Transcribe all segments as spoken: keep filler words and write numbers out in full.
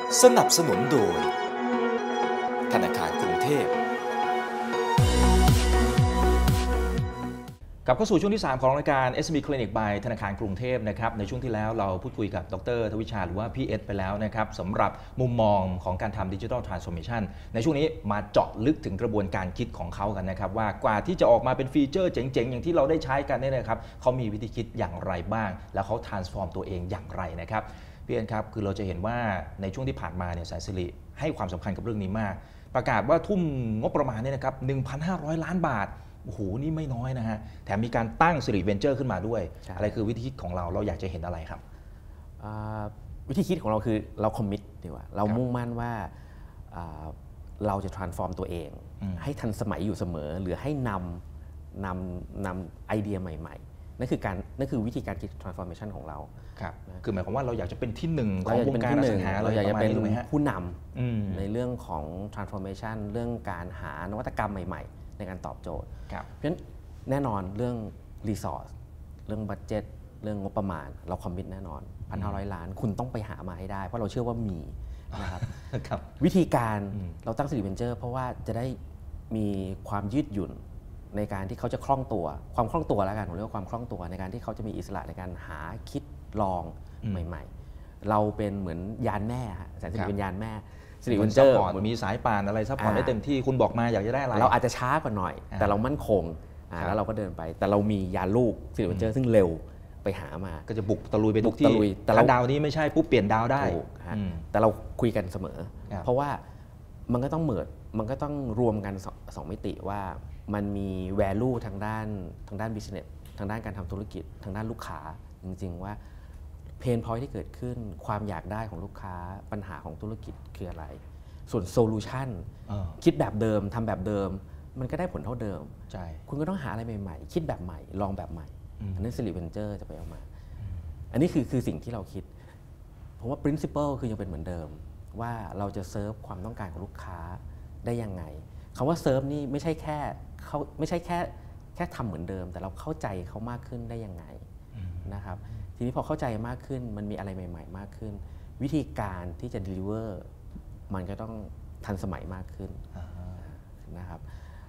สนับสนุนโดยธนาคารกรุงเทพกลับเข้าสู่ช่วงที่สามของรายการ เอส เอ็ม อี Clinic by ธนาคารกรุงเทพนะครับในช่วงที่แล้วเราพูดคุยกับดร.ทวิชาหรือว่าพี่เอสไปแล้วนะครับสำหรับมุมมองของการทำ Digital Transformation ในช่วงนี้มาเจาะลึกถึงกระบวนการคิดของเขากันนะครับว่ากว่าที่จะออกมาเป็นฟีเจอร์เจ๋งๆอย่างที่เราได้ใช้กันเนี่ยนะครับเขามีวิธีคิดอย่างไรบ้างแล้วเขา transform ตัวเองอย่างไรนะครับพี่เอสครับคือเราจะเห็นว่าในช่วงที่ผ่านมาเนี่ยสายสิริให้ความสำคัญกับเรื่องนี้มากประกาศว่าทุ่มงบประมาณเนี่ยนะครับ หนึ่งพันห้าร้อย ล้านบาทโอ้โหนี่ไม่น้อยนะฮะแถมมีการตั้งสิริเวนเจอร์ขึ้นมาด้วยอะไรคือวิธีคิดของเราเราอยากจะเห็นอะไรครับวิธีคิดของเราคือเราคอมมิตดีกว่าเรามุ่งมั่นว่าเราจะ transform ตัวเองให้ทันสมัยอยู่เสมอหรือให้นำนำนำไอเดียใหม่ๆนั่นคือการนั่นคือวิธีการคิด transformation ของเราครับคือหมายความว่าเราอยากจะเป็นที่หนึ่งของวงการอสังหาเราอยากจะเป็นผู้นำในเรื่องของ transformation เรื่องการหานวัตกรรมใหม่ๆในการตอบโจทย์เพราะฉะนั้นแน่นอนเรื่อง resource เรื่อง budget เรื่องงบประมาณเราคอมมิตแน่นอน หนึ่งพันห้าร้อย ล้านคุณต้องไปหามาให้ได้เพราะเราเชื่อว่ามีนะครับวิธีการเราตั้งสิริเวนเจอร์เพราะว่าจะได้มีความยืดหยุ่นในการที่เขาจะคล่องตัวความคล่องตัวแล้วกันผมเรียกว่าความคล่องตัวในการที่เขาจะมีอิสระในการหาคิดลองใหม่ๆเราเป็นเหมือนยานแม่ฮะแสนสิริเป็นยานแม่สิริเวนเจอร์มีสายป่านอะไรซัพพอร์ตได้เต็มที่คุณบอกมาอยากจะได้อะไรเราอาจจะช้ากว่าหน่อยแต่เรามั่นคงแล้วเราก็เดินไปแต่เรามียานลูกสิริเวนเจอร์ซึ่งเร็วไปหามาก็จะบุกตะลุยไปทุกที่แต่ละดาวนี้ไม่ใช่ปุ๊บเปลี่ยนดาวได้แต่เราคุยกันเสมอเพราะว่ามันก็ต้องเหมือนมันก็ต้องรวมกันสองมิติว่ามันมี value ทางด้านทางด้าน business ทางด้านการทำธุรกิจทางด้านลูกค้าจริงๆว่าเพนพอยท์ที่เกิดขึ้นความอยากได้ของลูกค้าปัญหาของธุรกิจคืออะไรส่วนโซลูชันคิดแบบเดิมทำแบบเดิมมันก็ได้ผลเท่าเดิมคุณก็ต้องหาอะไรใหม่ๆคิดแบบใหม่ลองแบบใหม่อันนั้นสิริเวนเจอร์จะไปเอามาอันนี้คือคือสิ่งที่เราคิดผมว่า principle คือยังเป็นเหมือนเดิมว่าเราจะเซิร์ฟความต้องการของลูกค้าได้ยังไงคำว่าเซิร์ฟนี่ไม่ใช่แค่เขาไม่ใช่แค่แค่ทำเหมือนเดิมแต่เราเข้าใจเขามากขึ้นได้ยังไงนะครับทีนี้พอเข้าใจมากขึ้นมันมีอะไรใหม่ๆมากขึ้นวิธีการที่จะ deliver มันก็ต้องทันสมัยมากขึ้นนะครับ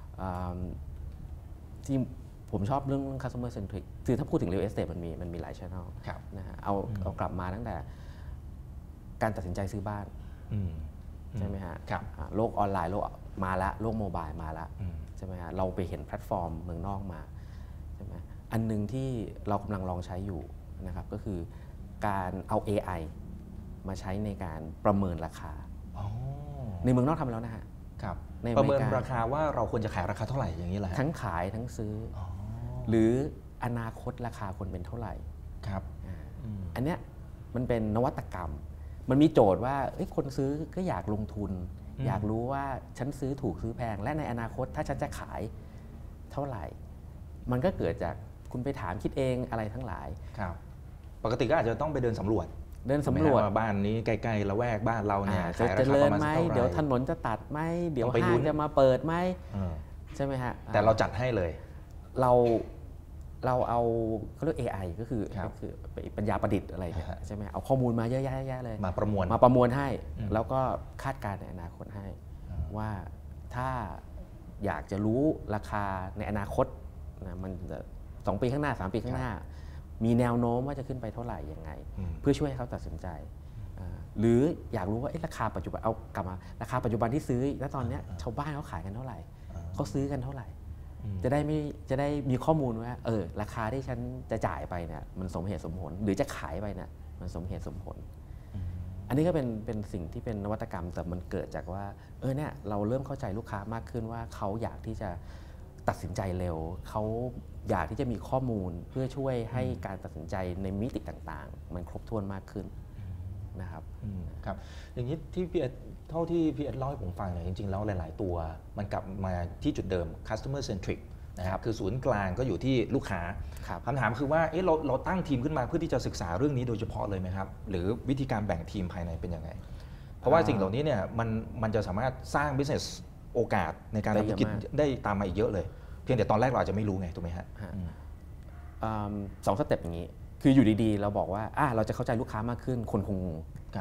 ที่ผมชอบเรื่อง customer centric คือถ้าพูดถึง real estate มันมีมันมีหลาย channel นะฮะเอาเอากลับมาตั้งแต่การตัดสินใจซื้อบ้านใช่ไหมฮะโลกออนไลน์โลกมาแล้วโลกโมบายมาแล้วใช่ไหมฮะเราไปเห็นแพลตฟอร์มเมืองนอกมาใช่ไหมอันนึงที่เรากำลังลองใช้อยู่นะครับก็คือการเอา เอ ไอ มาใช้ในการประเมินราคาในเมืองนอกทำแล้วนะฮะประเมินราคาว่าเราควรจะขายราคาเท่าไหร่อย่างนี้แหละทั้งขายทั้งซื้อหรืออนาคตราคาควรเป็นเท่าไหร่ครับอันเนี้ยมันเป็นนวัตกรรมมันมีโจทย์ว่าคนซื้อก็อยากลงทุนอยากรู้ว่าฉันซื้อถูกซื้อแพงและในอนาคตถ้าฉันจะขายเท่าไหร่มันก็เกิดจากคุณไปถามคิดเองอะไรทั้งหลายครับปกติก็อาจจะต้องไปเดินสำรวจเดินสำรวจบ้านนี้ใกล้ๆละแวกบ้านเราเนี่ยจะเจริญไหมเดี๋ยวถนนจะตัดไหมเดี๋ยวห้างจะมาเปิดไหมใช่ไหมฮะแต่เราจัดให้เลยเราเราเอาเขาเรียก เอ ไอ ก็คือก็คือปัญญาประดิษฐ์อะไรเนี่ยใช่ไหมเอาข้อมูลมาเยอะแยะเลยมาประมวลมาประมวลให้แล้วก็คาดการณ์ในอนาคตให้ว่าถ้าอยากจะรู้ราคาในอนาคตนะมันจะสองปีข้างหน้าสามปีข้างหน้ามีแนวโน้มว่าจะขึ้นไปเท่าไหร่ยังไงเพื่อช่วยให้เขาตัดสินใจหรืออยากรู้ว่าราคาปัจจุบันเอากลับมาราคาปัจจุบันที่ซื้อแล้วตอนนี้ชาวบ้านเขาขายกันเท่าไหร่เขาซื้อกันเท่าไหร่จะได้ไม่จะได้มีข้อมูลว่าเออราคาที่ฉันจะจ่ายไปเนี่ยมันสมเหตุสมผลหรือจะขายไปเนี่ยมันสมเหตุสมผลอันนี้ก็เป็นเป็นสิ่งที่เป็นนวัตกรรมแต่มันเกิดจากว่าเออเนี่ยเราเริ่มเข้าใจลูกค้ามากขึ้นว่าเขาอยากที่จะตัดสินใจเร็วเขาอยากที่จะมีข้อมูลเพื่อช่วยให้การตัดสินใจในมิติต่างๆมันครบถ้วนมากขึ้นนะครับครับอย่างนี้ที่พี่เอสเท่าที่พี่เอสเล่าให้ผมฟังเนี่ยจริงๆแล้วหลายๆตัวมันกลับมาที่จุดเดิม customer centric นะครับคือศูนย์กลางก็อยู่ที่ลูกค้าคำถามคือว่าเอ๊ะเราเราตั้งทีมขึ้นมาเพื่อที่จะศึกษาเรื่องนี้โดยเฉพาะเลยไหมครับหรือวิธีการแบ่งทีมภายในเป็นยังไงเพราะว่าสิ่งเหล่านี้เนี่ยมันมันจะสามารถสร้าง business โอกาสในการทำธุรกิจได้ตามมาอีกเยอะเลยเพียงแต่ตอนแรกเราอาจจะไม่รู้ไงถูกไหมฮะสองสเต็ปอย่างนี้คืออยู่ดีๆเราบอกว่าอ่ะเราจะเข้าใจลูกค้ามากขึ้นคนคงงง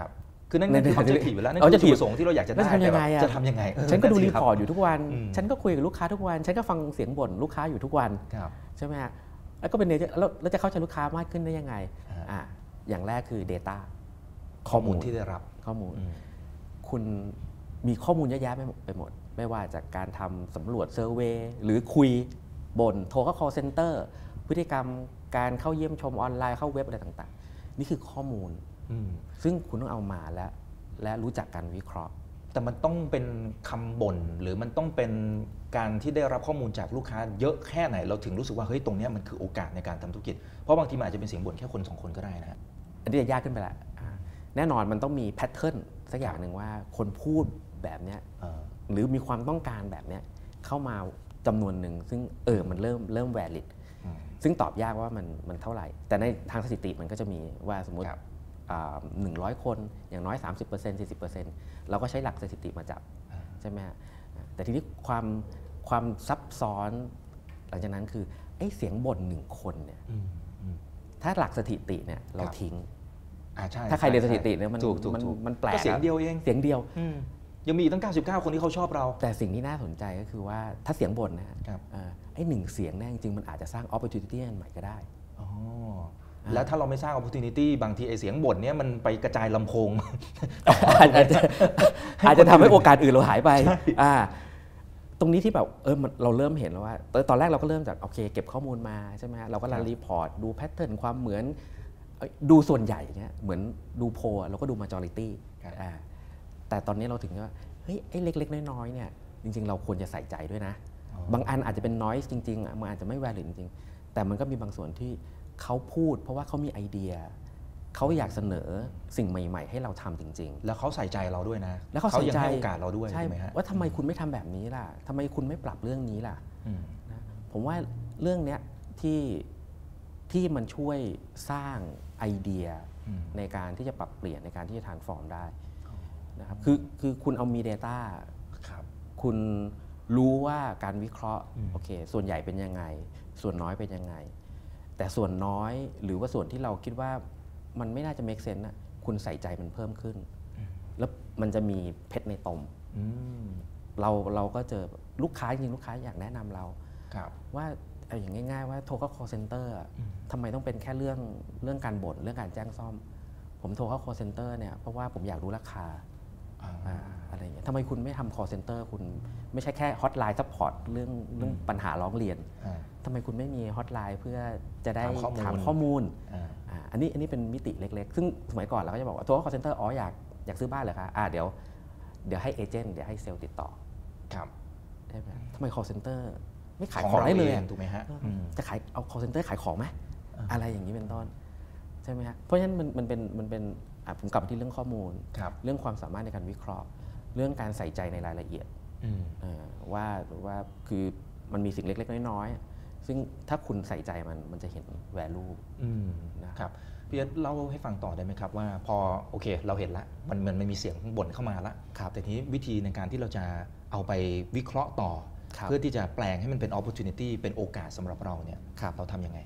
คือนั่นคือ objective อยู่แล้วนั่นคือจุดประสงค์ที่เราอยากจะได้แต่จะทำยังไงฉันก็ดูรีพอร์ตอยู่ทุกวันฉันก็คุยกับลูกค้าทุกวันฉันก็ฟังเสียงบ่นลูกค้าอยู่ทุกวันใช่ไหมฮะแล้วก็เป็นแล้วจะเข้าใจลูกค้ามากขึ้นได้ยังไงอ่าอย่างแรกคือ data ข้อมูลที่ได้รับข้อมูลคุณมีข้อมูลเยอะแยะไปหมดไม่ว่าจากการทำสำรวจเซอร์เวย์หรือคุยบ่นโทรเข้า call center พฤติกรรมการเข้าเยี่ยมชมออนไลน์เข้าเว็บอะไรต่างๆนี่คือข้อมูลซึ่งคุณต้องเอามาและและรู้จักการวิเคราะห์แต่มันต้องเป็นคำบ่นหรือมันต้องเป็นการที่ได้รับข้อมูลจากลูกค้าเยอะแค่ไหนเราถึงรู้สึกว่าเฮ้ยตรงนี้มันคือโอกาสในการทำธุรกิจเพราะบางทีมันอาจจะเป็นเสียงบ่นแค่คนสองคนก็ได้นะฮะอันนี้จะยากขึ้นไปละแน่นอนมันต้องมีแพทเทิร์นสักอย่างหนึ่งว่าคนพูดแบบนี้หรือมีความต้องการแบบนี้เข้ามาจำนวนหนึ่งซึ่งเออมันเริ่มเริ่มแวลิดซึ่งตอบยากว่ามันมันเท่าไหร่แต่ในทางสถิติมันก็จะมีว่าสมมติหนึ่งร้อยคนอย่างน้อย สามสิบเปอร์เซ็นต์ สี่สิบเปอร์เซ็นต์ เราก็ใช้หลักสถิติมาจับใช่ไหมแต่ทีนี้ความความซับซ้อนหลังจากนั้นคือไอ้เสียงบ่นหนึ่งคนเนี่ยถ้าหลักสถิติเนี่ยเราทิ้งถ้าใครเรียนสถิติเนี่ยมันมันมันแปลกเสียงเดียวเองเสียงเดียวยังมีตั้งเก้าสิบเก้าคนที่เขาชอบเราแต่สิ่งที่น่าสนใจก็คือว่าถ้าเสียงบ่นนะไอ้หนึ่งเสียงเนี่ยจริงๆมันอาจจะสร้าง opportunity ใหม่ก็ได้แล้วถ้าเราไม่สร้าง opportunity บางทีไอเสียงบ่นเนี่ยมันไปกระจายลำโพงอาจจะอาจจะทำให้โอกาสอื่นเราหายไปตรงนี้ที่แบบเออเราเริ่มเห็นแล้วว่าตอนแรกเราก็เริ่มจากโอเคเก็บข้อมูลมาใช่ไหมเราก็รันรีพอร์ตดูแพทเทิร์นความเหมือนดูส่วนใหญ่เนี่ยเหมือนดูโพลเราก็ดู majority แต่ตอนนี้เราถึงว่าเฮ้ยไอ้เล็กๆน้อยๆเนี่ยจริงๆเราควรจะใส่ใจด้วยนะบางอันอาจจะเป็น noise จริงๆมันอาจจะไม่ valid จริงๆแต่มันก็มีบางส่วนที่เขาพูดเพราะว่าเขามีไอเดียเขาอยากเสนอสิ่งใหม่ๆให้เราทำจริงๆแล้วเขาใส่ใจเราด้วยนะแล้วเขาใส่ใจโอกาสเราด้วยใช่ไหมฮะว่าทำไมคุณไม่ทำแบบนี้ล่ะทำไมคุณไม่ปรับเรื่องนี้ล่ะนะผมว่าเรื่องเนี้ยที่ที่มันช่วยสร้างไอเดียในการที่จะปรับเปลี่ยนในการที่จะ transform ได้นะครับคือคือคุณเอามี data คุณรู้ว่าการวิเคราะห์โอเคส่วนใหญ่เป็นยังไงส่วนน้อยเป็นยังไงแต่ส่วนน้อยหรือว่าส่วนที่เราคิดว่ามันไม่น่าจะ make sense นะคุณใส่ใจมันเพิ่มขึ้นแล้วมันจะมีเพชรในตมเราเราก็เจอลูกค้าจริงลูกค้าอยากแนะนำเราว่าอย่างง่ายๆว่าโทรเข้า call center ทำไมต้องเป็นแค่เรื่องเรื่องการบ่นเรื่องการแจ้งซ่อมผมโทรเข้า call center เนี่ยเพราะว่าผมอยากรู้ราคาอะไรอย่างเงี้ยทำไมคุณไม่ทำ call center คุณไม่ใช่แค่ hotline support เรื่องเรื่องปัญหาร้องเรียนทำไมคุณไม่มี hotline เพื่อจะได้ถามข้อมูลอันนี้อันนี้เป็นมิติเล็กๆซึ่งสมัยก่อนเราก็จะบอกว่าโทรเข้า call center อ๋ออยากอยากซื้อบ้านเหรอคะอ่าเดี๋ยวเดี๋ยวให้เอเจนต์เดี๋ยวให้เซลล์ติดต่อได้ไหมทำไม call center ไม่ขายของได้เลยถูกไหมฮะจะขายเอา call center ขายของไหมอะไรอย่างนี้เป็นต้นใช่ไหมฮะเพราะฉะนั้นมันมันเป็นมันเป็นผมกลับมาที่เรื่องข้อมูลเรื่องความสามารถในการวิเคราะห์เรื่องการใส่ใจในรายละเอียดว่าว่าคือมันมีสิ่งเล็กๆน้อยๆซึ่งถ้าคุณใส่ใจมันมันจะเห็น value นะครับพี่เอสเล่าให้ฟังต่อได้ไหมครับว่าพอโอเคเราเห็นละมันมันมีเสียงบ่นเข้ามาละแต่ทีนี้วิธีในการที่เราจะเอาไปวิเคราะห์ต่อเพื่อที่จะแปลงให้มันเป็น opportunity เป็นโอกาสสำหรับเราเนี่ยเราทำยังไง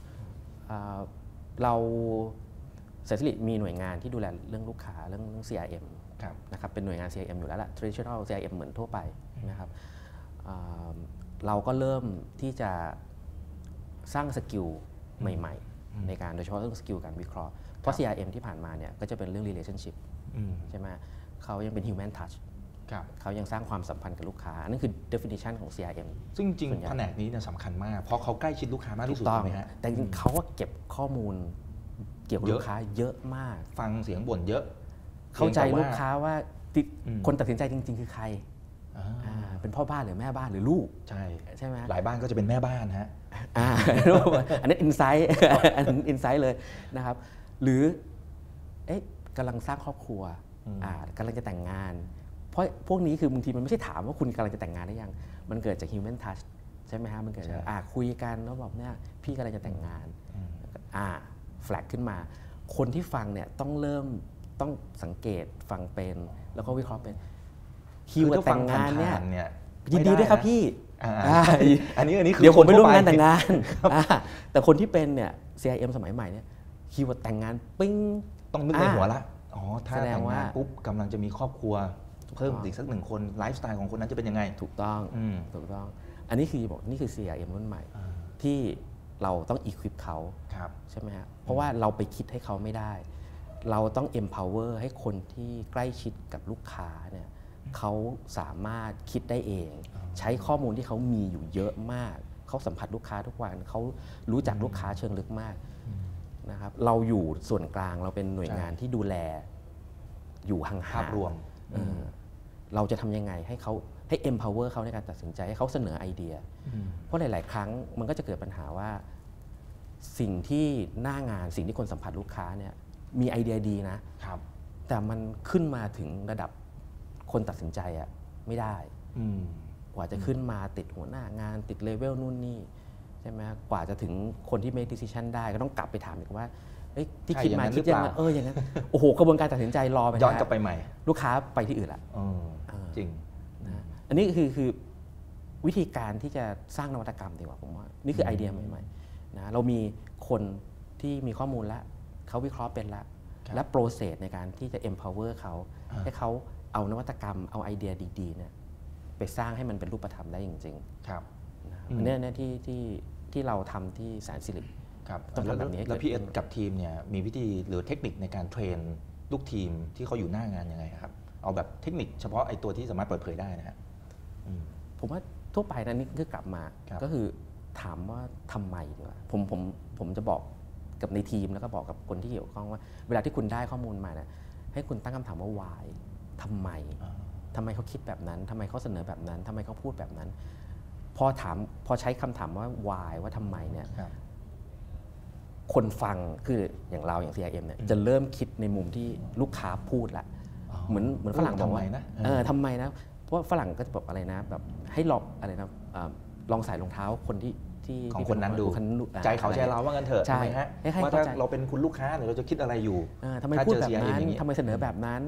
เราเซอร์ซิลิมีหน่วยงานที่ดูแลเรื่องลูกค้าเรื่อง ซี อาร์ เอ็ม นะครับเป็นหน่วยงาน ซี อาร์ เอ็ม อยู่แล้วล่ะ traditional ซี อาร์ เอ็ม เหมือนทั่วไปนะครับเราก็เริ่มที่จะสร้างสกิลใหม่ๆในการโดยเฉพาะเรื่องสกิลการวิเคราะห์เพราะ ซี อาร์ เอ็ม ที่ผ่านมาเนี่ยก็จะเป็นเรื่อง relationship ใช่ไหมเขายังเป็น human touch เขายังสร้างความสัมพันธ์กับลูกค้านั่นคือ definition ของ ซี อาร์ เอ็มซึ่งจริงแผนกนี้เนี่ยสำคัญมากเพราะเขาใกล้ชิดลูกค้ามากที่สุดถูกไหมฮะแต่จริงเขาเก็บข้อมูลเกี่ยวกับลูกค้าเยอะมากฟังเสียงบ่นเยอะเข้าใจลูกค้าว่าคนตัดสินใจจริงๆคือใครเป็นพ่อบ้านหรือแม่บ้านหรือลูกใช่ใช่ไหมหลายบ้านก็จะเป็นแม่บ้านฮะอันนี้อินไซต์อันนี้อินไซต์เลยนะครับหรือเอ๊ะกำลังสร้างครอบครัวกำลังจะแต่งงานเพราะพวกนี้คือบางทีมันไม่ใช่ถามว่าคุณกำลังจะแต่งงานได้ยังมันเกิดจาก human touch ใช่ไหมฮะมันเกิดจากคุยกันแล้วบอกเนี่ยพี่กำลังจะแต่งงานอ่าแฟลกขึ้นมาคนที่ฟังเนี่ยต้องเริ่มต้องสังเกตฟังเป็นแล้วก็วิเคราะห์เป็นคีย์เวิร์ดแต่งงานเนี่ยยินดีด้วยครับพี่อันนี้อันนี้คือเดี๋ยวผมไปร่วมงานแต่งงานแต่คนที่เป็นเนี่ย ซี อาร์ เอ็ม สมัยใหม่เนี่ยคีย์เวิร์ดแต่งงานปิ้งต้องนึกในหัวละอ๋อถ้าแต่งงานปุ๊บกำลังจะมีครอบครัวเพิ่มอีกสักหนึ่งคนไลฟ์สไตล์ของคนนั้นจะเป็นยังไงถูกต้องถูกต้องอันนี้คือบอกนี่คือ ซี อาร์ เอ็ม รุ่นใหม่ที่เราต้อง equip เขาใช่ไหมฮะเพราะว่าเราไปคิดให้เขาไม่ได้เราต้อง empower ให้คนที่ใกล้ชิดกับลูกค้าเนี่ยเขาสามารถคิดได้เองใช้ข้อมูลที่เขามีอยู่เยอะมากเขาสัมผัสลูกค้าทุกวันเขารู้จักลูกค้าเชิงลึกมากนะครับเราอยู่ส่วนกลางเราเป็นหน่วยงานที่ดูแลอยู่ห่างๆภาพรวมเราจะทำยังไงให้เขาให้ empower เขาในการตัดสินใจให้เขาเสนอไอเดียเพราะหลายๆครั้งมันก็จะเกิดปัญหาว่าสิ่งที่หน้างานสิ่งที่คนสัมผัสลูกค้าเนี่ยมีไอเดียดีนะแต่มันขึ้นมาถึงระดับคนตัดสินใจอะไม่ได้กว่าจะขึ้นมาติดหัวหน้างานติดเลเวลนู่นนี่ใช่ไหมกว่าจะถึงคนที่ make decision ได้ก็ต้องกลับไปถามอีกว่าที่คิดมาคิดยังไงเอออย่างนั้นโอ้โหกระบวนการตัดสินใจรอไปย้อนกลับไปใหม่ลูกค้าไปที่อื่นละจริงอันนี้คือคือวิธีการที่จะสร้างนวัตกรรมดีกว่าผมว่านี่คือไอเดียใหม่ๆนะเรามีคนที่มีข้อมูลแล้วเขาวิเคราะห์เป็นแล้วและโปรเซสในการที่จะ empower เขาให้เขาเอานวัตกรรมเอาไอเดียดีๆเนี่ยไปสร้างให้มันเป็นรูปธรรมได้จริงๆครับอันนี้เนี่ยที่ที่ที่เราทำที่แสนสิริต้องทำแบบนี้แล้วพี่เอ็ดกับทีมเนี่ยมีวิธีหรือเทคนิคในการเทรนลูกทีมที่เขาอยู่หน้างานยังไงครับเอาแบบเทคนิคเฉพาะไอ้ตัวที่สามารถเปิดเผยได้นะครับผมว่าทั่วไปนะนี่คือกลับมาก็คือถามว่าทำไมดีกว่าผมผมผมจะบอกกับในทีมแล้วก็บอกกับคนที่เกี่ยวข้องว่าเวลาที่คุณได้ข้อมูลมาเนี่ยให้คุณตั้งคำถามว่า why ทำไมทำไมเขาคิดแบบนั้นทำไมเขาเสนอแบบนั้นทำไมเขาพูดแบบนั้นพอถามพอใช้คำถามว่า why ว่าทำไมเนี่ยคนฟังคืออย่างเราอย่าง ซี ไอ เอ็ม เนี่ยจะเริ่มคิดในมุมที่ลูกค้าพูดละเหมือนเหมือนฝรั่งบอกว่าเออทำไมนะเพราะว่าฝรั่งก็จะบอกอะไรนะแบบให้ลองอะไรนะลองใส่รองเท้าคนที่ที่ของคนนั้นดูใจเขาใจเราว่างั้นเถอะใช่ไหมฮะว่าถ้าเราเป็นคุณลูกค้าเราจะคิดอะไรอยู่ทำไมพูดแบบนั้นทำไมเสนอแบบนั้น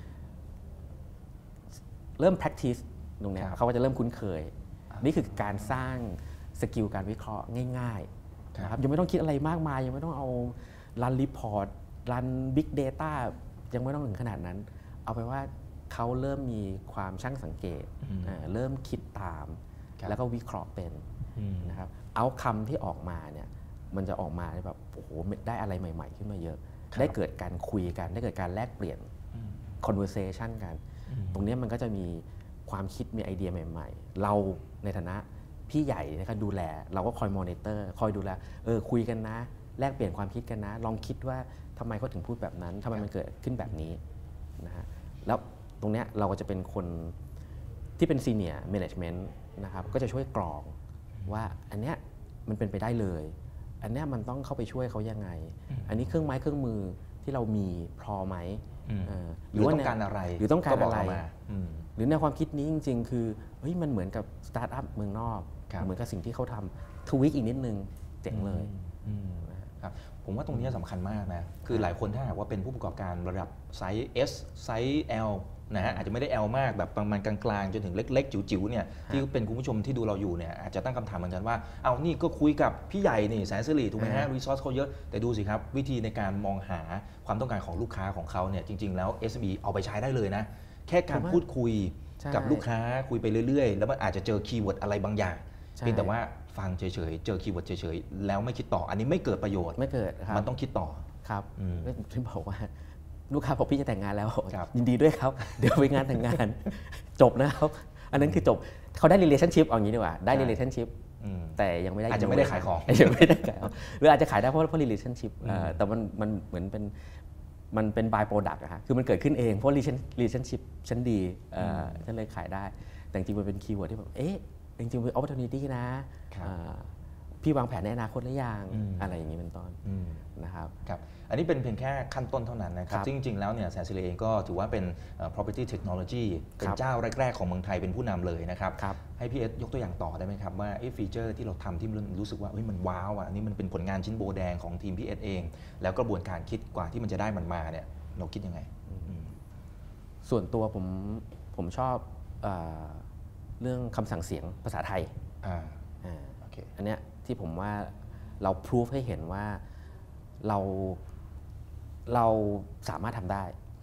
เริ่ม practice ตรงนี้เขาก็จะเริ่มคุ้นเคยนี่คือการสร้างสกิลการวิเคราะห์ง่ายๆนะครับยังไม่ต้องคิดอะไรมากมายยังไม่ต้องเอารันรีพอร์ตรัน Big Data ยังไม่ต้องถึงขนาดนั้นเอาไปว่าเขาเริ่มมีความช่างสังเกตเริ่มคิดตามแล้วก็วิเคราะห์เป็นนะครับเอาคำที่ออกมาเนี่ยมันจะออกมาแบบโอ้โหได้อะไรใหม่ๆขึ้นมาเยอะได้เกิดการคุยกันได้เกิดการแลกเปลี่ยน conversation กันตรงนี้มันก็จะมีความคิดมีไอเดียใหม่ๆเราในฐานะพี่ใหญ่นะครับดูแลเราก็คอยมอนิเตอร์คอยดูแลเออคุยกันนะแลกเปลี่ยนความคิดกันนะลองคิดว่าทำไมเขาถึงพูดแบบนั้นทำไมมันเกิดขึ้นแบบนี้นะฮะแล้วตรงนี้เราก็จะเป็นคนที่เป็นซีเนียร์แมネจเมนต์นะครับก็จะช่วยกรองว่าอันเนี้ยมันเป็นไปได้เลยอันเนี้ยมันต้องเข้าไปช่วยเขายังไงอันนี้เครื่องไม้เครื่องมือที่เรามีพอไหมหรือต้องการอะไรหรือต้องการอะไรหรือในความคิดนี้จริงๆคือเฮ้ยมันเหมือนกับสตาร์ทอัพเมืองนอกเหมือนกับสิ่งที่เขาทำทวิกอีกนิดนึงเจ๋งเลยครับผมว่าตรงนี้สำคัญมากนะคือหลายคนถ้าหากว่าเป็นผู้ประกอบการระดับไซส์ S ไซส์ L นะฮะอาจจะไม่ได้ L มากแบบประมาณกลางๆจนถึงเล็กๆจิ๋วๆเนี่ยที่เป็นคุณผู้ชมที่ดูเราอยู่เนี่ยอาจจะตั้งคำถามเหมือนกันว่าเอานี่ก็คุยกับพี่ใหญ่นี่แสนสิริถูกไหมฮะรีซอสเขาเยอะแต่ดูสิครับวิธีในการมองหาความต้องการของลูกค้าของเขาเนี่ยจริงๆแล้ว เอส เอ็ม อี เอาไปใช้ได้เลยนะแค่การพูดคุยกับลูกค้าคุยไปเรื่อยๆแล้วมันอาจจะเจอคีย์เวิร์ดอะไรบางอย่างเพียงแต่ว่าฟังเฉยๆเจอคีย์เวิร์ดเฉยๆแล้วไม่คิดต่ออันนี้ไม่เกิดประโยชน์ไม่เกิดมันต้องคิดต่อครับที่บอกว่าลูกค้าบอกพี่จะแต่งงานแล้วยินดีด้วยครับเดี๋ยวไปงานแต่งงานจบนะครับอันนั้นคือจบเขาได้ relationship เอางี้ดีกว่าได้ relationship แต่ยังไม่ได้อาจจะไม่ได้ขายของยังไม่ได้ขายหรืออาจจะขายได้เพราะเพราะ relationship แต่มันมันเหมือนเป็นมันเป็น by product อะฮะคือมันเกิดขึ้นเองเพราะ relationship ฉันดีฉันเลยขายได้แต่จริงๆมันเป็นคีย์เวิร์ดที่แบบเอ๊ะจริงๆเป็น opportunity นะพี่วางแผนในอนาคตหรือยังอะไรอย่างนี้เป็นต้นนะครับครับอันนี้เป็นเพียงแค่ขั้นต้นเท่านั้นนะครับจริงๆแล้วเนี่ยแสนสิริเองก็ถือว่าเป็น property technology เป็นเจ้าแรกๆของเมืองไทยเป็นผู้นำเลยนะครับให้พี่เอสยกตัวอย่างต่อได้ไหมครับว่าฟีเจอร์ที่เราทำที่รู้สึกว่ามันว้าวอ่ะนี่มันเป็นผลงานชิ้นโบแดงของทีมพี่เอสเองแล้วกระบวนการคิดกว่าที่มันจะได้มันมาเนี่ยเราคิดยังไงส่วนตัวผมผมชอบเรื่องคำสั่งเสียงภาษาไทยอันเนี้ยที่ผมว่าเราพิสูจให้เห็นว่าเราเราสามารถทำได้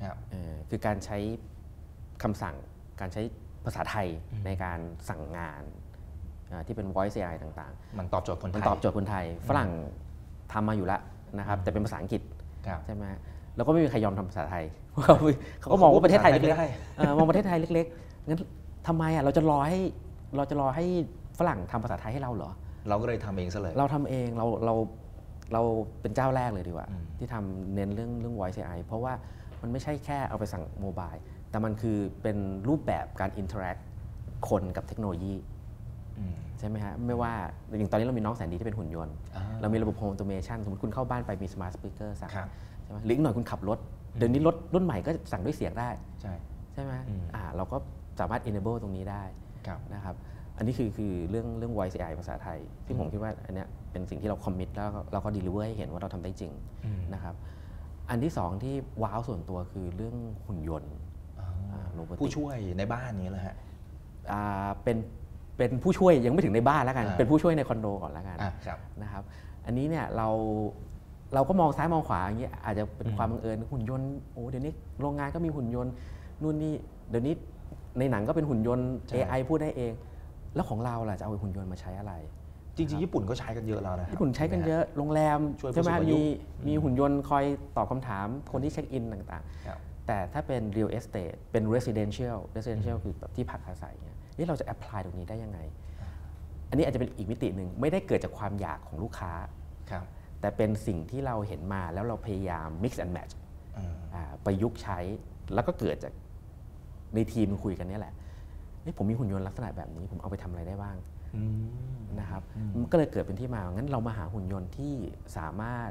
คือการใช้คำสั่งการใช้ภาษาไทยในการสั่งงานที่เป็น voice เอ ไอ ต่างๆมันตอบโจทย์คนไทยมันตอบโจทย์คนไทยฝรั่งทำมาอยู่แล้วนะครับแต่เป็นภาษาอังกฤษใช่ไหมแล้วก็ไม่มีใครยอมทำภาษาไทยเขาก็มองว่าประเทศไทยเล็กๆมองประเทศไทยเล็กๆงั้นทำไมอ่ะเราจะรอให้เราจะรอให้ฝรั่งทำภาษาไทยให้เราเหรอเราก็เลยทำเองซะเลยเราทำเองเราเราเราเป็นเจ้าแรกเลยดีกว่าที่ทำเน้นเรื่องเรื่อง voice เอ ไอ เพราะว่ามันไม่ใช่แค่เอาไปสั่งโมบายแต่มันคือเป็นรูปแบบการ interact คนกับเทคโนโลยีใช่ไหมฮะไม่ว่าอย่างตอนนี้เรามีน้องแสนดีที่เป็นหุ่นยนต์เรามีระบบ home automation สมมติคุณเข้าบ้านไปมี smart speaker สั่งใช่ไหมหรืออีกหน่อยคุณขับรถเดี๋ยวนี้รถรุ่นใหม่ก็สั่งด้วยเสียงได้ใช่ใช่ไหมอ่าเราก็สามารถ enable ตรงนี้ได้นะครับอันนี้คือคือเรื่องเรื่อง voice เอ ไอ ภาษาไทยที่ผมคิดว่าอันนี้เป็นสิ่งที่เรา commit แล้วเราก็ deliver ให้เห็นว่าเราทำได้จริงนะครับอันที่สองที่ว้าวส่วนตัวคือเรื่องหุ่นยนต์ผู้ช่วยในบ้านนี้แหละฮะเป็นเป็นผู้ช่วยยังไม่ถึงในบ้านแล้วกันเป็นผู้ช่วยในคอนโดก่อนแล้วกันนะครับอันนี้เนี่ยเราเราก็มองซ้ายมองขวาอย่างเงี้ยอาจจะเป็นความบังเอิญหุ่นยนต์โอ้เดี๋ยวนี้โรงงานก็มีหุ่นยนต์นู่นนี่เดี๋ยวนี้ในหนังก็เป็นหุ่นยนต์ เอ ไอ พูดได้เองแล้วของเราล่ะจะเอาหุ่นยนต์มาใช้อะไรจริงๆญี่ปุ่นก็ใช้กันเยอะแล้วนะญี่ปุ่นใช้กันเยอะโรงแรมใช่ไหมมีมีหุ่นยนต์คอยตอบคำถามคนที่เช็คอินต่างๆแต่ถ้าเป็น real estate เป็น residential residential คือแบบที่พักอาศัยเนี่ยนี่เราจะ apply ตรงนี้ได้ยังไงอันนี้อาจจะเป็นอีกมิติหนึ่งไม่ได้เกิดจากความอยากของลูกค้าแต่เป็นสิ่งที่เราเห็นมาแล้วเราพยายาม mix and match ประยุกต์ใช้แล้วก็เกิดจากในทีมคุยกันนี่แหละนี่ผมมีหุ่นยนต์ลักษณะแบบนี้ผมเอาไปทำอะไรได้บ้างนะครับก็เลยเกิดเป็นที่มางั้นเรามาหาหุ่นยนต์ที่สามารถ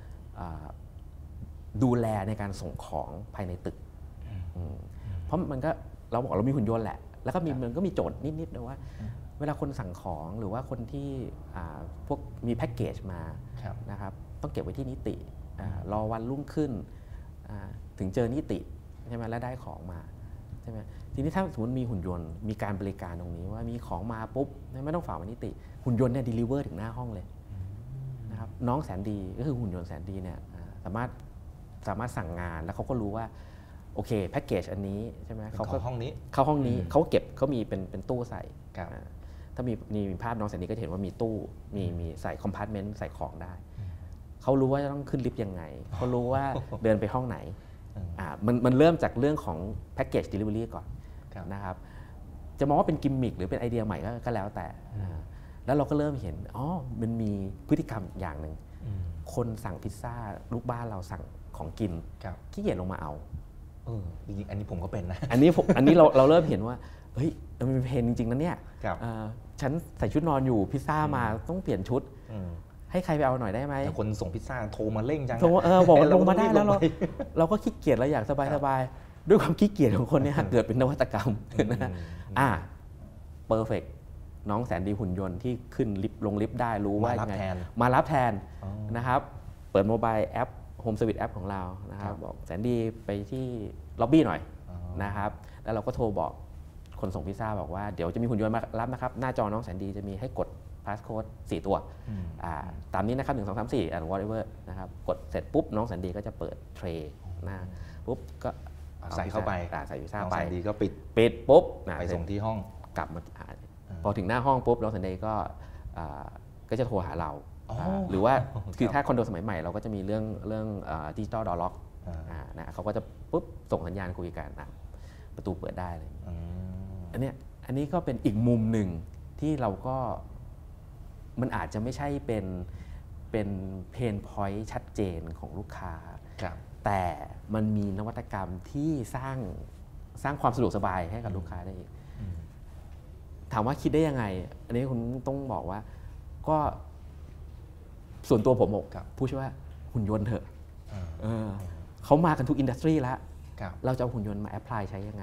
ดูแลในการส่งของภายในตึกเพราะมันก็เราบอกเรามีหุ่นยนต์แหละแล้วก็มีมันก็มีโจทย์นิดๆนะว่าเวลาคนสั่งของหรือว่าคนที่พวกมีแพ็กเกจมานะครับต้องเก็บไว้ที่นิติรอวันรุ่งขึ้นถึงเจอนิติใช่ไหมแล้วได้ของมาใช่ไหมทีนี้ถ้าสมมติมีหุ่นยนต์มีการบริการตรงนี้ว่ามีของมาปุ๊บไม่ต้องฝากไว้นิติหุ่นยนต์เนี่ย deliver ถึงหน้าห้องเลยนะครับน้องแสนดีก็คือหุ่นยนต์แสนดีเนี่ยสามารถสามารถสั่งงานแล้วเขาก็รู้ว่าโอเคแพ็กเกจอันนี้ใช่ไหมเขาเข้าห้องนี้เข้าห้องนี้เขาเก็บเขามีเป็นเป็นตู้ใส่ถ้ามีมีภาพน้องแสนดีก็จะเห็นว่ามีตู้มีมีใส่คอมพาร์ตเมนต์ใส่ของได้เขารู้ว่าจะต้องขึ้นลิฟต์ยังไงเขารู้ว่าเดินไปห้องไหนมันมันเริ่มจากเรื่องของแพ็กเกจ delivery ก่อนนะครับจะมองว่าเป็นกิมมิคหรือเป็นไอเดียใหม่ก็แล้วแต่แล้วเราก็เริ่มเห็นอ๋อมันมีพฤติกรรมอย่างหนึ่งคนสั่งพิซซ่าลูกบ้านเราสั่งของกินขี้เกียจลงมาเอาจริงๆอันนี้ผมก็เป็นนะอันนี้ผมอันนี้เราเราเริ่มเห็นว่าเฮ้ยมันเป็นเพนจริงๆนะเนี่ยฉันใส่ชุดนอนอยู่พิซซ่ามาต้องเปลี่ยนชุดให้ใครไปเอาหน่อยได้ไหมแต่คนส่งพิซซ่าโทรมาเร่งจังเออบอกลงมาได้แล้วเราเราก็ขี้เกียจเราอยากสบายๆด้วยความขี้เกียจของคนนี้เกิดเป็นนวัตกรรมนะอ่าเพอร์เฟกต์น้องแสนดีหุ่นยนต์ที่ขึ้นลิฟต์ลงลิฟต์ได้รู้ว่ายังไงมารับแทนนะครับเปิดโมบายแอปโฮมเซอร์วิสแอปของเรานะครับบอกแสนดีไปที่ล็อบบี้หน่อยนะครับแล้วเราก็โทรบอกคนส่งพิซซ่าบอกว่าเดี๋ยวจะมีหุ่นยนต์มารับนะครับหน้าจอน้องแสนดีจะมีให้กดพาสโค้ดสี่ตัวตามนี้นะครับหนึ่ง สอง สาม สี่อ่า whatever นะครับกดเสร็จปุ๊บน้องแสนดีก็จะเปิดเทรย์นะปุ๊บก็ใส่เข้าไปใส่พิซซ่าไปน้องแสนดีก็ปิดปิดปุ๊บไปส่งที่ห้องกลับมาพอถึงหน้าห้องปุ๊บน้องแสนดีก็ก็จะโทรหาเราหรือว่าคือถ้าคอนโดสมัยใหม่เราก็จะมีเรื่องเรื่องดิจิตอลดอร์ล็อกนะเขาก็จะปุ๊บส่งสัญญาณคุยกันประตูเปิดได้เลยอันนี้อันนี้ก็เป็นอีกมุมหนึ่งที่เราก็มันอาจจะไม่ใช่เป็นเป็นเพนพอยต์ชัดเจนของลูกค้าแต่มันมีนวัตกรรมที่สร้างสร้างความสะดวกสบายให้กับลูกค้าได้อีกถามว่าคิดได้ยังไงอันนี้คุณต้องบอกว่าก็ส่วนตัวผมบอกผู้ช่วยว่าหุ่นยนต์เถอะเขามากันทุกอินดัสทรีแล้วเราจะเอาหุ่นยนต์มาแอพพลายใช้ยังไง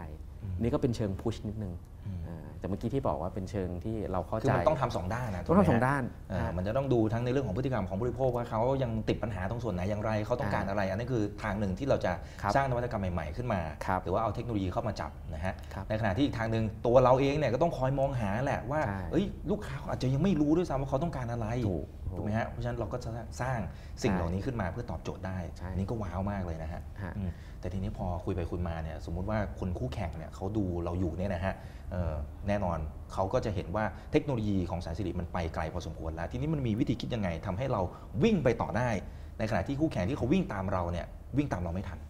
นี่ก็เป็นเชิงพุชนิดนึงแต่เมื่อกี้ที่บอกว่าเป็นเชิงที่เราเข้าใจคือมันต้องทำสองด้านนะต้องทำสองด้านมันจะต้องดูทั้งในเรื่องของพฤติกรรมของบริโภคว่าเขายังติดปัญหาตรงส่วนไหนอย่างไรเขาต้องการอะไรอันนี้คือทางหนึ่งที่เราจะสร้างนวัตกรรมใหม่ๆขึ้นมาหรือว่าเอาเทคโนโลยีเข้ามาจับนะฮะในขณะที่อีกทางหนึ่งตัวเราเองเนี่ยก็ต้องคอยมองหาแหละว่าลูกค้าอาจจะยังไม่รู้ด้วยซ้ำว่าเขาต้องการอะไรถูกไหมฮะเพราะฉะนั้นเราก็จะสร้างสิ่งเหล่านี้ขึ้นมาเพื่อตอบโจทย์ได้นี่ก็ว้าวมากเลยนะฮะแต่ทีนี้พอคุยไปคุยมาเนี่ยสมมุติว่าคนคู่แข่งเนี่ยเขาดูเราอยู่เนี่ยนะฮะแน่นอนเขาก็จะเห็นว่าเทคโนโลยีของแสนสิริมันไปไกลพอสมควรแล้วทีนี้มันมีวิธีคิดยังไงทำให้เราวิ่งไปต่อได้ในขณะที่คู่แข่งที่เขาวิ่งตามเราเนี่ยวิ่งตามเราไม่ทัน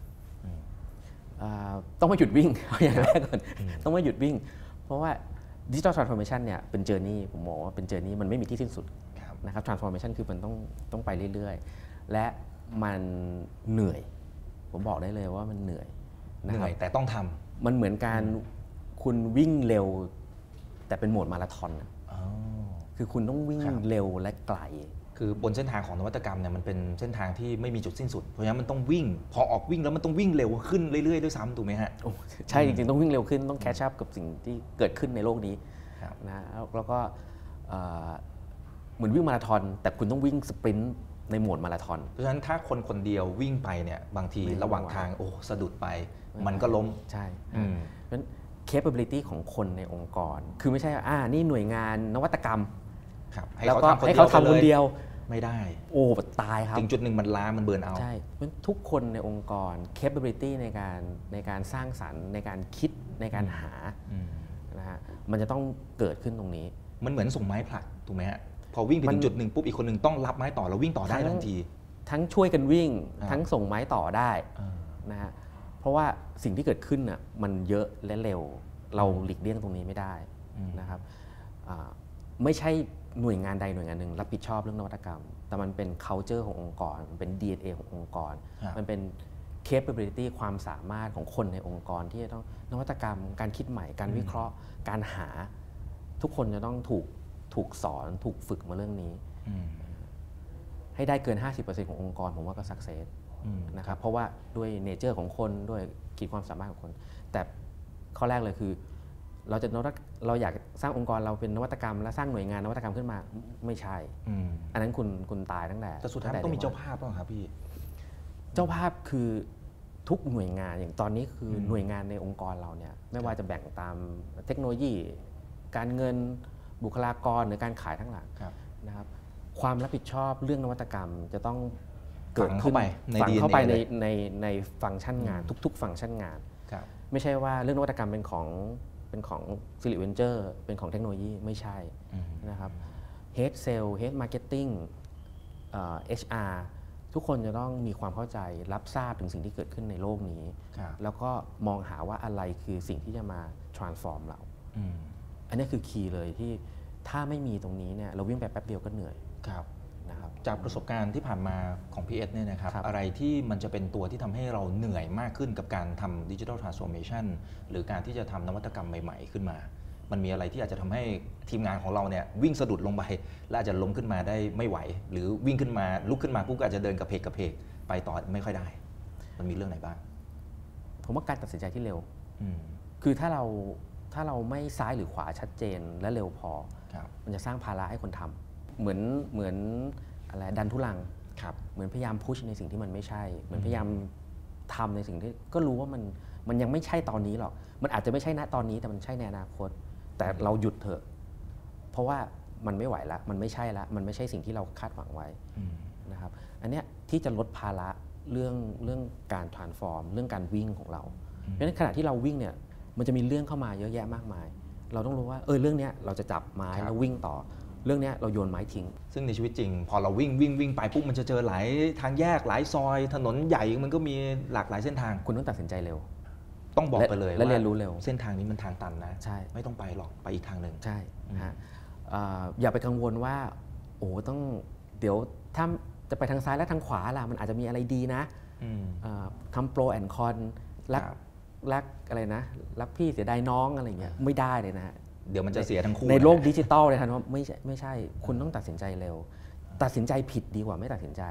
ต้องมาหยุดวิ่งอย่างแรกก่อนต้องมาหยุดวิ่งเพราะว่า Digital Transformation เนี่ยเป็นเจอร์นี่ผมมองว่าเป็นเจอร์นี่มันไม่มีที่สิ้นสุดนะครับ Transformation คือมันต้องต้องไปเรื่อยๆและมันเหนื่อยผมบอกได้เลยว่ามันเหนื่อยเหนื่อยแต่ต้องทำมันเหมือนการคุณวิ่งเร็วแต่เป็นโหมดมาราธอนคือคุณต้องวิ่งเร็วและไกลคือบนเส้นทางของนวัตกรรมเนี่ยมันเป็นเส้นทางที่ไม่มีจุดสิ้นสุดเพราะฉะนั้นมันต้องวิ่งพอออกวิ่งแล้วมันต้องวิ่งเร็วขึ้นเรื่อยๆด้วยซ้ำถูกไหมฮะใช่จริงๆต้องวิ่งเร็วขึ้นต้องแคชชัพกับสิ่งที่เกิดขึ้นในโลกนี้นะแล้วก็เหมือนวิ่งมาราธอนแต่คุณต้องวิ่งสปรินต์ในโหมดมาราธอนเพราะฉะนั้นถ้าคนคนเดียววิ่งไปเนี่ยบางทีระหว่างทางโอ้สะดุดไปมันก็ล้มใช่เพราะฉะนั้น capability ของคนในองค์กรคือไม่ใช่อ่านี่หน่วยงานนวัตกรรมแล้วก็ให้เขาทำคนเดียวไม่ได้โอ้ตายครับถึงจุดหนึ่งมันล้ามันเบิร์นเอาใช่เพราะทุกคนในองค์กร capability ในการในการสร้างสรรค์ในการคิดในการหานะฮะมันจะต้องเกิดขึ้นตรงนี้มันเหมือนส่งไม้ผลัดถูกไหมฮะพอวิ่งไปถึงจุดหนึ่งปุ๊บอีกคนหนึ่งต้องรับไม้ต่อแล้ววิ่งต่อได้ทันทีทั้งช่วยกันวิ่งทั้งส่งไม้ต่อได้นะฮะเพราะว่าสิ่งที่เกิดขึ้นน่ะมันเยอะและเร็วเราหลีกเลี่ยงตรงนี้ไม่ได้นะครับไม่ใช่หน่วยงานใดหน่วยงานหนึ่งรับผิดชอบเรื่องนวัตกรรมแต่มันเป็น culture ขององค์กรมันเป็น ดี เอ็น เอ ขององค์กรมันเป็น capability ความสามารถของคนในองค์กรที่จะต้องนวัตกรรมการคิดใหม่การวิเคราะห์การหาทุกคนจะต้องถูกถูกสอนถูกฝึกมาเรื่องนี้ให้ได้เกิน ห้าสิบเปอร์เซ็นต์ ขององค์กรผมว่าก็ success นะครับเพราะว่าด้วยเนเจอร์ของคนด้วยขีดความสามารถของคนแต่ข้อแรกเลยคือเราจะเราอยากสร้างองค์กรเราเป็นนวัตกรรมและสร้างหน่วยงานนวัตกรรมขึ้นมาไม่ใช่อันนั้นคุณคุณตายตั้งแต่แต่สุดท้ายต้องมีเจ้าภาพป่ะครับพี่เจ้าภาพคือทุกหน่วยงานอย่างตอนนี้คือหน่วยงานในองค์กรเราเนี่ยไม่ว่าจะแบ่งตามเทคโนโลยีการเงินบุคลากรหรือการขายทั้งหลายนะครับความรับผิดชอบเรื่องนวัตกรรมจะต้องเกิดขึ้นฝังเข้าไปในในในฟังก์ชันงานทุกๆฟังก์ชันงานไม่ใช่ว่าเรื่องนวัตกรรมเป็นของเป็นของซิลิเวนเจอร์เป็นของเทคโนโลยีไม่ใช่นะครับ Head Sale Head Marketing เอช อาร์ ทุกคนจะต้องมีความเข้าใจรับทราบถึงสิ่งที่เกิดขึ้นในโลกนี้แล้วก็มองหาว่าอะไรคือสิ่งที่จะมา transform เราอันนี้คือคีย์เลยที่ถ้าไม่มีตรงนี้เนี่ยเราวิ่งไปแป๊บเดียวก็เหนื่อยนะครับจากประสบการณ์ที่ผ่านมาของ พี เอส เนี่ยนะครับอะไรที่มันจะเป็นตัวที่ทำให้เราเหนื่อยมากขึ้นกับการทำ Digital Transformation หรือการที่จะทำนวัตกรรมใหม่ๆขึ้นมามันมีอะไรที่อาจจะทำให้ทีมงานของเราเนี่ยวิ่งสะดุดลงไปและอาจจะล้มขึ้นมาได้ไม่ไหวหรือวิ่งขึ้นมาลุกขึ้นมาปุ๊บก็อาจจะเดินกระเพกกระเพกไปต่อไม่ค่อยได้มันมีเรื่องไหนบ้างผมว่าการตัดสินใจที่เร็วคือถ้าเราถ้าเราไม่ซ้ายหรือขวาชัดเจนและเร็วพอมันจะสร้างภาระให้คนทำเหมือนเหมือนอะไรดันทุลังเหมือนพยายามพุชในสิ่งที่มันไม่ใช่เหมือนพยายามทำในสิ่งที่ก็รู้ว่ามันมันยังไม่ใช่ตอนนี้หรอกมันอาจจะไม่ใช่ณตอนนี้แต่มันใช่ในอนาคตแต่เราหยุดเถอะเพราะว่ามันไม่ไหวละมันไม่ใช่ละมันไม่ใช่สิ่งที่เราคาดหวังไว้นะครับอันเนี้ยที่จะลดภาระเรื่องเรื่องการ transform เรื่องการวิ่งของเราเพราะฉะนั้นขณะที่เราวิ่งเนี่ยมันจะมีเรื่องเข้ามาเยอะแยะมากมายเราต้องรู้ว่าเออเรื่องนี้เราจะจับไม้แล้ววิ่งต่อเรื่องนี้เราโยนไม้ทิ้งซึ่งในชีวิตจริงพอเราวิ่งวิ่งวิ่งไปปุ๊บมันจะเจอหลายทางแยกหลายซอยถนนใหญ่มันก็มีหลากหลายเส้นทางคุณต้องตัดสินใจเร็วต้องบอกไปเลยและเรียนรู้เร็วเส้นทางนี้มันทางตันนะใช่ไม่ต้องไปหรอกไปอีกทางหนึ่งใช่ฮะอย่าไปกังวลว่าโอ้ต้องเดี๋ยวถ้าจะไปทางซ้ายและทางขวาล่ะมันอาจจะมีอะไรดีนะทำโปรแอนด์คอนรักรักอะไรนะรักพี่เสียดายน้องอะไรเงี้ยไม่ได้เลยนะฮะเดี๋ยวมันจะเสียทั้งคู่ในโลกดิจิตอลเลยทันว่าไม่ใช่ไม่ใช่คุณต้องตัดสินใจเร็วตัดสินใจผิดดีกว่าไม่ตัดสินใจ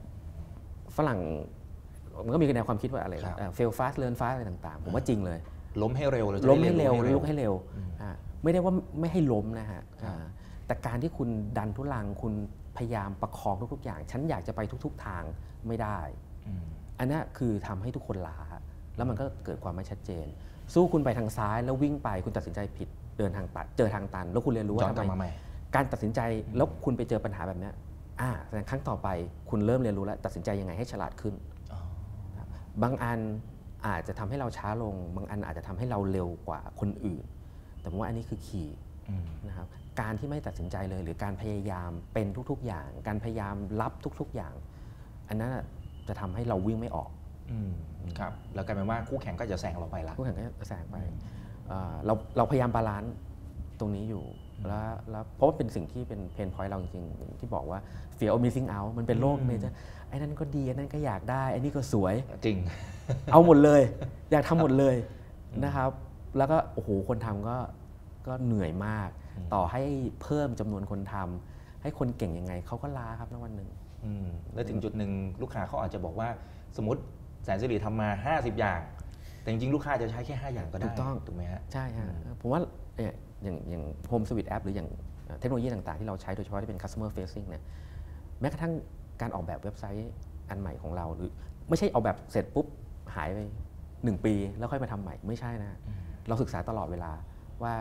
ฝรั่งมันก็มีแนวความคิดว่าอะไร fail fast learn fast อะไรต่างๆผมว่าจริงเลยล้มให้เร็วเลยล้มให้เร็วลุกให้เร็วไม่ได้ว่าไม่ให้ล้มนะฮะแต่การที่คุณดันทุลังคุณพยายามประคองทุกๆอย่างฉันอยากจะไปทุกๆทางไม่ได้อันนี้คือทำให้ทุกคนล้าแล้วมันก็เกิดความไม่ชัดเจนสู้คุณไปทางซ้ายแล้ววิ่งไปคุณตัดสินใจผิดเดินทางตัดเจอทางตันแล้วคุณเรียนรู้ว่าทำไมการตัดสินใจแล้วคุณไปเจอปัญหาแบบนี้อ่าแสดงครั้งต่อไปคุณเริ่มเรียนรู้แล้วตัดสินใจยังไงให้ฉลาดขึ้นบางอันอาจจะทำให้เราช้าลงบางอันอาจจะทำให้เราเร็วกว่าคนอื่นแต่ผมว่าอันนี้คือคีย์นะครับการที่ไม่ตัดสินใจเลยหรือการพยายามเป็นทุกๆอย่างการพยายามรับทุกๆอย่างอันนั้นจะทำให้เราวิ่งไม่ออกครับแล้วกลายเป็นว่าคู่แข่งก็จะแซงเราไปละคู่แข่งก็จะแซงไปเราเราพยายามบาลานซ์ตรงนี้อยู่แล้วแล้วเพราะว่าเป็นสิ่งที่เป็นเพนพอยต์เราจริงๆที่บอกว่า fear of missing out มันเป็นโลกเมเจอร์ไอ้นั่นก็ดีไอ้นั่นก็อยากได้ไอ้นี่ก็สวยจริงเอาหมดเลยอยากทำหมดเลยนะครับแล้วก็โอ้โหคนทำก็ก็เหนื่อยมากต่อให้เพิ่มจำนวนคนทำให้คนเก่งยังไงเขาก็ล้าครับในวันหนึ่งแล้วถึงจุดหนึ่งลูกค้าเขาอาจจะบอกว่าสมมติแสนสิริทำมาห้าสิบอย่างแต่จริงๆลูกค้าจะใช้แค่ห้าอย่างก็ได้ถูกต้องถูกไหมฮะใช่ฮะผมว่าอย่างอย่าง Home Service App หรืออย่างเทคโนโลยีต่างๆที่เราใช้โดยเฉพาะที่เป็น customer facing เนี่ยแม้กระทั่งการออกแบบเว็บไซต์อันใหม่ของเราหรือไม่ใช่ออกแบบเสร็จปุ๊บหายไปหนึ่งปีแล้วค่อยมาทำใหม่ไม่ใช่นะเราศึกษาตลอดเวลาว่า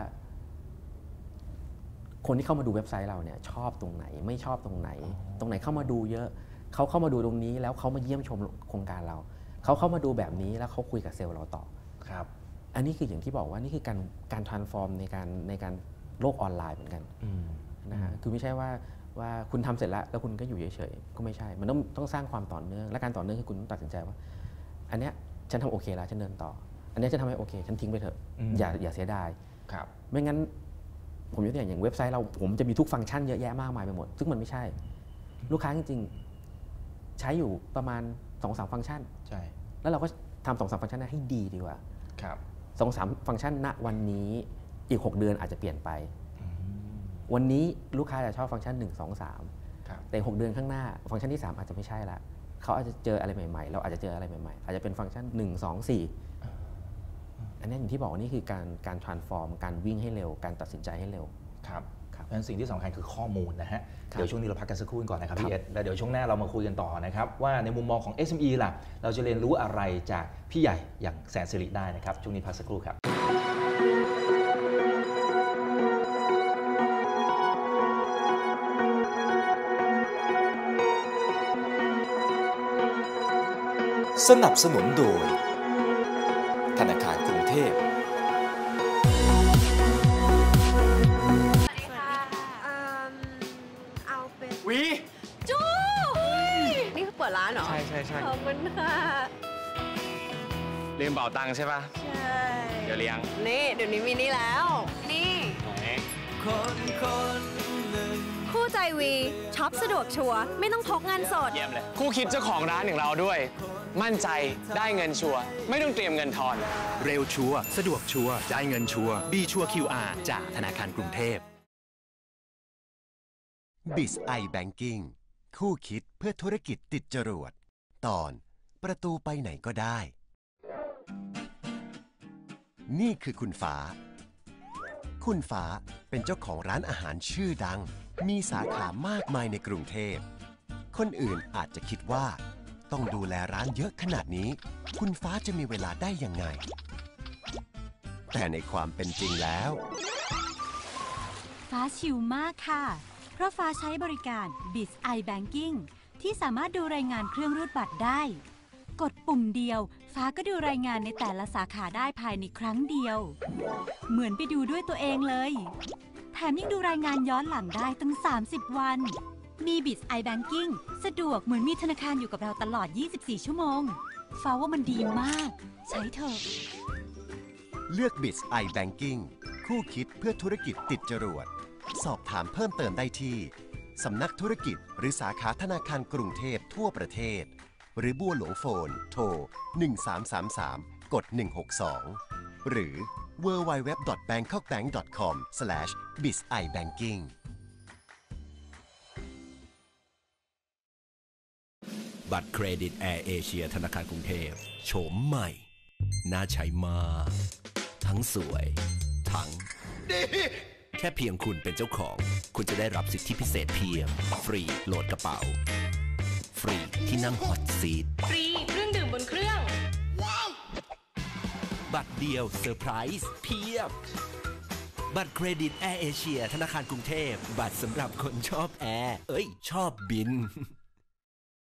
คนที่เข้ามาดูเว็บไซต์เราเนี่ยชอบตรงไหนไม่ชอบตรงไหนตรงไหนเข้ามาดูเยอะเขาเข้ามาดูตรงนี้แล้วเขามาเยี่ยมชมโครงการเราเขาเข้ามาดูแบบนี้แล้วเขาคุยกับเซลล์เราต่อครับอันนี้คืออย่างที่บอกว่านี่คือการการ transform ในการในการโลกออนไลน์เหมือนกันนะฮะคือไม่ใช่ว่าว่าคุณทำเสร็จแล้วแล้วคุณก็อยู่เฉยๆก็ไม่ใช่มันต้องต้องสร้างความต่อเนื่องและการต่อเนื่องคือคุณต้องตัดสินใจว่าอันเนี้ยฉันทำโอเคแล้วฉันเดินต่ออันนี้จะทำให้โอเคฉันทิ้งไปเถอะอย่าอย่าเสียดายไม่งั้นผมยกตัวอย่างอย่างเว็บไซต์เราผมจะมีทุกฟังก์ชันเยอะแยะมากมายไปหมดซึ่งมันไม่ใช่ลูกค้าจริงๆใช้อยู่ประมาณ สองถึงสาม ฟังก์ชันใช่แล้วเราก็ทำ สองถึงสาม ฟังก์ชันนั้นให้ดีดีกว่าครับสองถึงสาม ฟังก์ชันณวันนี้อีกหกเดือนอาจจะเปลี่ยนไปวันนี้ลูกค้าจะชอบฟังก์ชันหนึ่ง สอง สามแต่หกเดือนข้างหน้าฟังก์ชันที่สามอาจจะไม่ใช่ละเขาอาจจะเจออะไรใหม่ๆเราอาจจะเจออะไรใหม่ๆอาจจะเป็นฟังก์ชันหนึ่ง สอง สี่อันนี้อย่างที่บอกว่านี่คือการการ transform การวิ่งให้เร็วการตัดสินใจให้เร็วครับเพราะฉะนั้นสิ่งที่สำคัญคือข้อมูลนะฮะเดี๋ยวช่วงนี้เราพักกันสักครู่ก่อนนะครับพี่เอ็ดแล้วเดี๋ยวช่วงหน้าเรามาคุยกันต่อนะครับว่าในมุมมองของ เอส เอ็ม อี ล่ะเราจะเรียนรู้อะไรจากพี่ใหญ่อย่างแสนสิริได้นะครับช่วงนี้พักสักครู่ครับสนับสนุนโดยธนาคารกรุงเทพวีจูนี่คือเปิดร้านเหรอใช่ใช่ใช่ขอบคุณค่ะลืมเป๋าตังค์ใช่ปะใช่เดี๋ยวเลี้ยงนี่เดี๋ยวนี้มีนี่แล้วนี่คู่ใจวีช็อปสะดวกชัวร์ไม่ต้องพกเงินสดเยี่ยมเลยคู่คิดเจ้าของร้านอย่างเราด้วยมั่นใจได้เงินชัวร์ไม่ต้องเตรียมเงินทอนเร็วชัวร์สะดวกชัวร์ได้เงินชัวร์ บี ชัวร์ คิว อาร์ จากธนาคารกรุงเทพ บิส ไอ Banking คู่คิดเพื่อธุรกิจติดจรวดตอนประตูไปไหนก็ได้นี่คือคุณฟ้าคุณฟ้าเป็นเจ้าของร้านอาหารชื่อดังมีสาขามากมายในกรุงเทพคนอื่นอาจจะคิดว่าต้องดูแลร้านเยอะขนาดนี้คุณฟ้าจะมีเวลาได้ยังไงแต่ในความเป็นจริงแล้วฟ้าชิลมากค่ะเพราะฟ้าใช้บริการ บิส ไอ Banking ที่สามารถดูรายงานเครื่องรูดบัตรได้กดปุ่มเดียวฟ้าก็ดูรายงานในแต่ละสาขาได้ภายในครั้งเดียวเหมือนไปดูด้วยตัวเองเลยแถมยังดูรายงานย้อนหลังได้ตั้งสามสิบวันมี บิส ไอ Banking สะดวกเหมือนมีธนาคารอยู่กับเราตลอดยี่สิบสี่ชั่วโมงฟ้าว่ามันดีมากใช้เถอะเลือก บิส ไอ Banking คู่คิดเพื่อธุรกิจติดจรวดสอบถามเพิ่มเติมได้ที่สำนักธุรกิจหรือสาขาธนาคารกรุงเทพทั่วประเทศหรือบัวหลวงโฟนโทรหนึ่ง สาม สาม สามกดหนึ่ง หก สองหรือ ดับเบิลยู ดับเบิลยู ดับเบิลยู ดอท แบงคอกแบงค์ ดอท คอม สแลช บิส ไอ แบงกิ้ง บัตรเครดิตแอร์เอเชียธนาคารกรุงเทพโฉมใหม่น่าใช้มากทั้งสวยทั้งดีแค่เพียงคุณเป็นเจ้าของคุณจะได้รับสิทธิพิเศษเพียงฟรีโหลดกระเป๋าฟรีที่นั่งฮอตซีทฟรีเครื่องดื่มบนเครื่องบัตรเดียวเซอร์ไพรส์เพียบบัตรเครดิตแอร์เอเชียธนาคารกรุงเทพบัตรสำหรับคนชอบแอร์เอ้ยชอบบิน